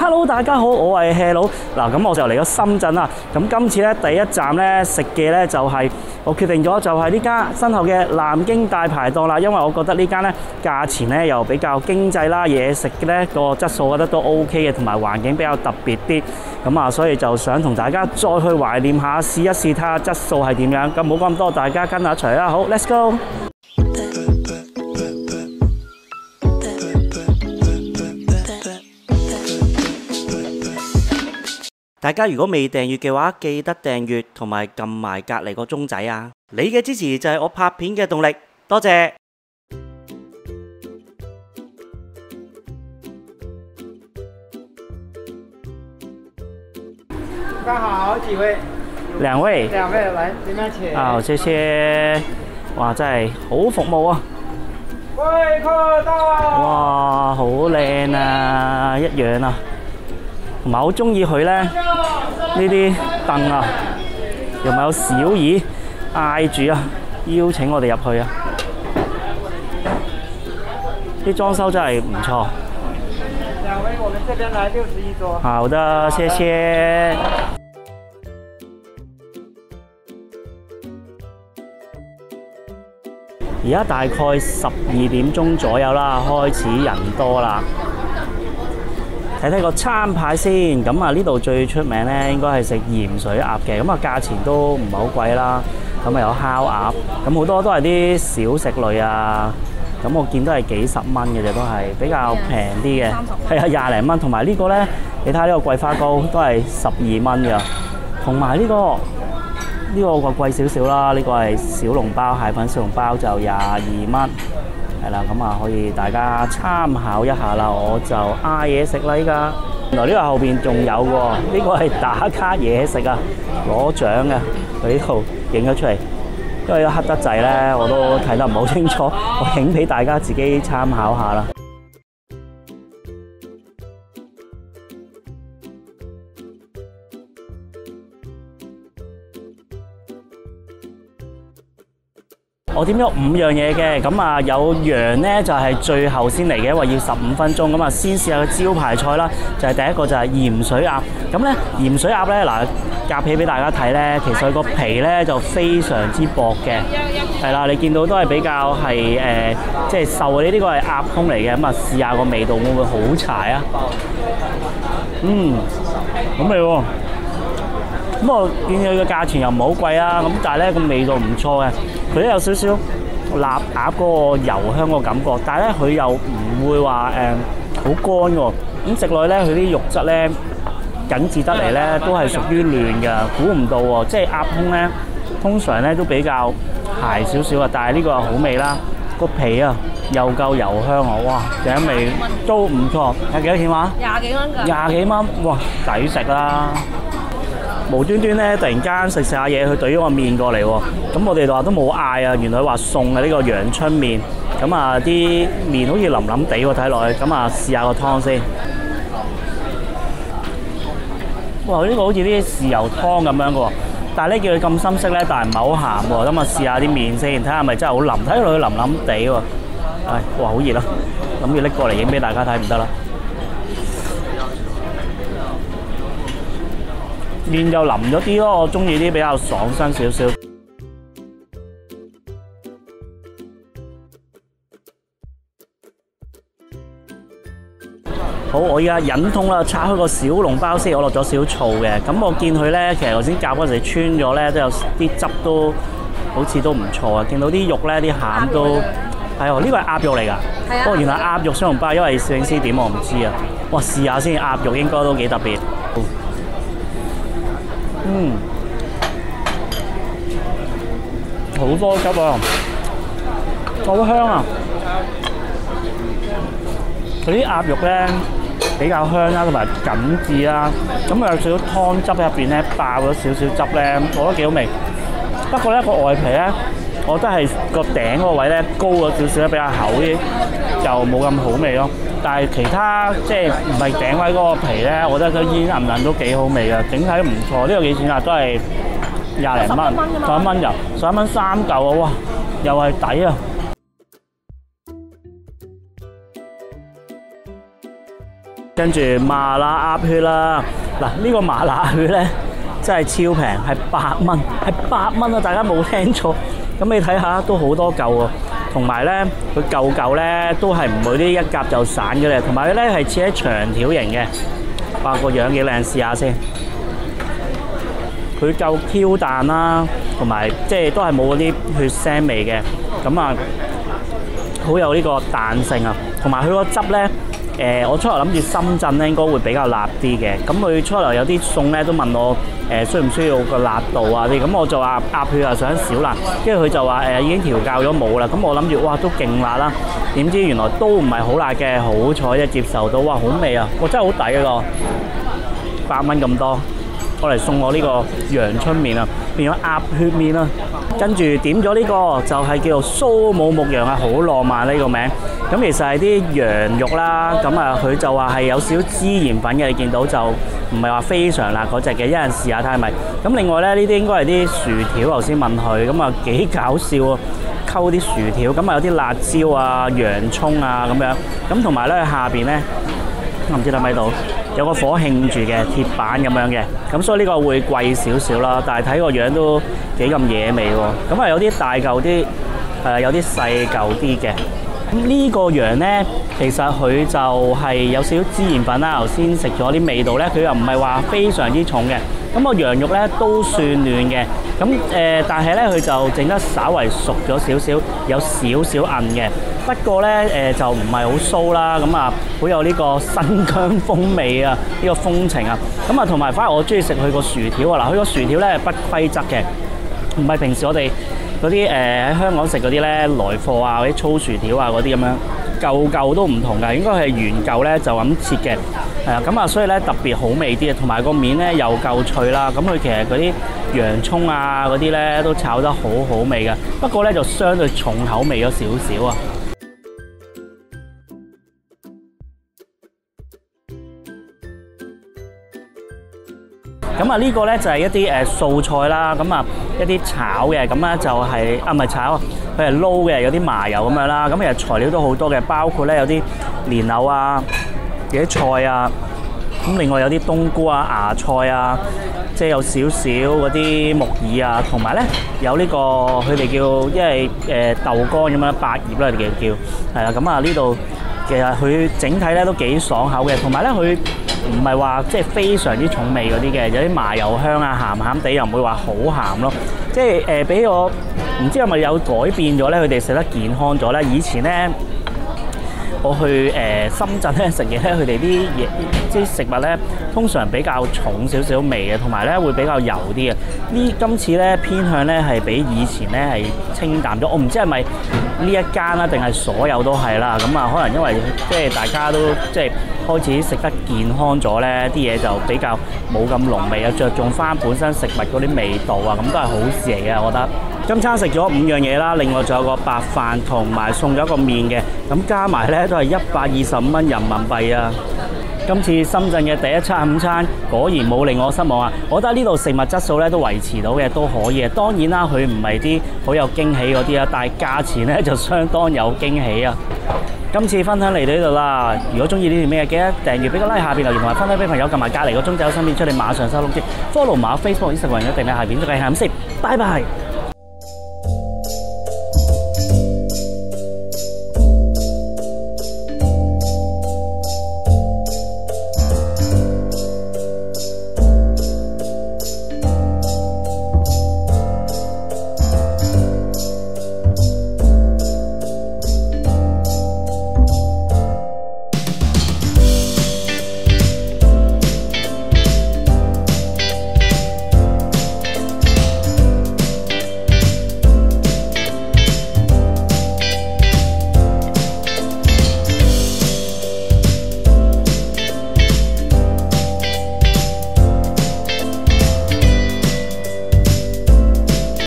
Hello， 大家好，我係 Hea 佬。嗱，咁我就嚟咗深圳啦。咁今次咧第一站咧食嘅咧就係我決定咗就係呢間身後嘅南京大排檔啦。因為我覺得呢間咧價錢咧又比較經濟啦，嘢食嘅咧個質素我覺得都 OK 嘅，同埋環境比較特別啲。咁啊，所以就想同大家再去懷念下，試一試睇下質素係點樣。咁冇講咁多，大家跟我一齊啦。好 ，Let's go！大家如果未訂閱嘅話，記得訂閱同埋撳埋隔離個鐘仔啊！你嘅支持就係我拍片嘅動力，多謝。 刚好幾位？ 兩位。 兩位，來這邊請。 好，謝謝。哇，真係好服務啊！ 貴客到。 哇，好靚啊，一樣啊。同埋好中意佢咧，呢啲凳啊，又咪有小椅嗌住啊，邀請我哋入去啊！啲裝修真係唔錯。 兩位，我們這邊來61桌。 好的，謝謝。而家大概12點鐘左右啦，開始人多啦。睇睇個餐牌先，咁啊呢度最出名咧應該係食鹽水鴨嘅，咁啊價錢都唔係好貴啦。咁啊有烤鴨，咁好多都係啲小食類啊。咁我見都係幾十蚊嘅啫，都係比較平啲嘅。係啊，廿零蚊。同埋呢個咧，你睇下呢個桂花糕都係12蚊㗎。同埋呢個個貴少少啦，呢個係小籠包，蟹粉小籠包就22蚊。係啦，咁啊可以大家參考一下啦。我就嗌嘢食啦依家。原來呢個後邊仲有喎，呢個係打卡嘢食啊，攞獎嘅。佢呢度影咗出嚟，因為黑得滯咧，我都睇得唔好清楚，我影俾大家自己參考下啦。我點咗5樣嘢嘅，咁啊有羊咧就係最後先嚟嘅，因為要15分鐘，咁啊先試下個招牌菜啦，就係第一個就係鹽水鴨。咁咧鹽水鴨咧嗱，夾起俾大家睇咧，其實個皮咧就非常之薄嘅，係啦，你見到都係比較係即係瘦嗰啲，呢個係鴨胸嚟嘅，咁啊試下個味道會唔會好柴啊？好味喎！咁我見佢嘅價錢又唔係好貴啊，咁但係咧個味道唔錯嘅，佢都有少少臘鴨嗰個油香個感覺，但係咧佢又唔會話好乾喎。咁食落去咧，佢啲肉質咧緊緻得嚟咧，都係屬於嫩嘅，估唔到喎。即係鴨胸咧，通常咧都比較柴少少啊，但係呢個好味啦，個皮啊又夠油香啊，哇！餅味都唔錯。係幾多錢話？20幾蚊㗎。20幾蚊，哇！抵食啦！無端端咧，突然間食下嘢，佢懟咗個麵過嚟喎。咁我哋話都冇嗌啊，原來話送嘅呢個陽春麵。咁啊，啲麵好似腍腍地喎，睇落去。咁啊，試下個湯先。哇！呢個好似啲豉油湯咁樣嘅喎，但係咧叫佢咁深色咧，但係唔係好鹹喎。咁啊，試下啲麵先，睇下係咪真係好腍。睇落去腍腍地喎。唉，哇！好熱啦，諗住拎過嚟影俾大家睇唔得啦。麵就腍咗啲咯，我中意啲比較爽身少少。好，我而家忍痛啦，拆開個小籠包先，我落咗少醋嘅。咁我見佢咧，其實頭先夾嗰陣時穿咗咧，都有啲汁都好似都唔錯啊。見到啲肉咧，啲餡都係喎，呢個係鴨肉嚟㗎。係啊。不過原來鴨肉小籠包，因為攝影師點我唔知啊。哇，試下先，鴨肉應該都幾特別。好多汁啊，好香啊！佢啲鴨肉咧比較香啦，同埋緊緻啦，咁有少少湯汁喺入邊咧，爆咗少少汁咧，我覺得幾好味。不過咧個外皮咧，我覺得係個頂嗰個位咧高咗少少咧，比較厚啲，就冇咁好味咯。但係其他即係唔係頂位嗰個皮咧，我覺得都煙韌韌都幾好味嘅，整體都唔錯。呢個幾錢啊？都係20零蚊，11蚊油，11蚊3嚿啊！哇，又係抵啊！ 跟住麻辣鴨血啦，嗱呢個麻辣血咧真係超平，係8蚊，係8蚊啊！大家冇聽錯。咁你睇下都好多嚿喎，同埋咧佢嚿嚿咧都係唔會啲一夾就散嘅咧，同埋咧係似喺長條形嘅，哇個樣幾靚，試下先。佢夠 Q 彈啦，同埋即係都係冇嗰啲血腥味嘅，咁啊好有呢個彈性啊，同埋佢個汁咧。我初頭諗住深圳咧應該會比較辣啲嘅，咁佢初頭有啲餸咧都問我需唔需要個辣度啊啲，咁我就話鴨血啊想少辣，跟住佢就話已經調教咗冇啦，咁我諗住哇都勁辣啦，點知原來都唔係好辣嘅，好彩啫接受到，哇好味啊，真係好抵啊個，8蚊咁多，我嚟送我呢個陽春麵啊，變咗鴨血麵啊，跟住點咗呢個就係叫做蘇武牧羊啊，好浪漫呢個名。咁其實係啲羊肉啦，咁啊佢就話係有少少孜然粉嘅，你見到就唔係話非常辣嗰隻嘅，一陣試下睇係咪。咁另外咧呢啲應該係啲薯條，頭先問佢，咁啊幾搞笑啊，溝啲薯條，咁啊有啲辣椒啊、洋葱啊咁樣，咁同埋咧下邊咧我唔知睇唔睇到有個火興住嘅鐵板咁樣嘅，咁所以呢個會貴少少啦，但係睇個樣都幾咁野味喎。咁啊有啲大嚿啲，有啲細嚿啲嘅。咁呢個羊呢，其實佢就係有少少孜然粉啦。頭先食咗啲味道呢，佢又唔係話非常之重嘅。咁個羊肉呢都算嫩嘅。咁但係呢，佢就整得稍為熟咗少少，有少少韌嘅。不過呢，就唔係好酥啦。咁啊，好有呢個新疆風味啊，呢個風情啊。咁啊，同埋反而我中意食佢個薯條啊。嗱，佢個薯條呢係不規則嘅，唔係平時我哋嗰啲喺香港食嗰啲咧來貨啊，嗰啲粗薯條啊嗰啲咁樣，嚿嚿都唔同㗎，應該係原嚿咧就咁切嘅，係啊，咁啊所以咧特別好味啲啊，同埋個面咧又夠脆啦，咁佢其實嗰啲洋葱啊嗰啲咧都炒得好好味㗎，不過咧就相對重口味咗少少啊。咁啊呢個咧就係一啲素菜啦，咁啊一啲炒嘅，咁咧就係唔係炒，佢係撈嘅，有啲麻油咁樣啦。咁其實材料都好多嘅，包括咧有啲蓮藕啊，有啲菜啊，咁另外有啲冬菇啊、芽菜啊，即係有少少嗰啲木耳啊，同埋咧有呢個佢哋叫因為豆乾咁樣百葉啦，佢哋叫係啦。咁啊呢度其實佢整體咧都幾爽口嘅，同埋咧佢唔係話即係非常之重味嗰啲嘅，有啲麻油香啊，鹹鹹地又唔會話好鹹咯。即係俾我唔知係咪有改變咗咧，佢哋食得健康咗咧。以前咧我去深圳咧食嘢咧，佢哋啲嘢即係食物咧通常比較重少少味嘅，同埋咧會比較油啲嘅。今次咧偏向咧係比以前咧係清淡咗。我唔知係咪呢一間啦，定係所有都係啦。咁啊，可能因為即係大家都即係開始食得健康咗咧，啲嘢就比較冇咁濃味啊，着重翻本身食物嗰啲味道啊，咁都係好事嚟嘅，我覺得。今餐食咗5樣嘢啦，另外仲有個白飯同埋送咗一個麵嘅，咁加埋咧都係125蚊人民幣啊！今次深圳嘅第一餐午餐果然冇令我失望啊！我覺得呢度食物質素咧都維持到嘅，都可以嘅。當然啦，佢唔係啲好有驚喜嗰啲啦，但係價錢咧就相當有驚喜啊！今次分享嚟到呢度啦，如果中意呢條咩記得訂閱，俾個 like， 下邊留言同埋分享俾朋友，撳埋隔離個鐘仔有新片出，你馬上收通知。follow 埋我 Facebook、Instagram 一定喺下邊，再見，係咁先，拜拜。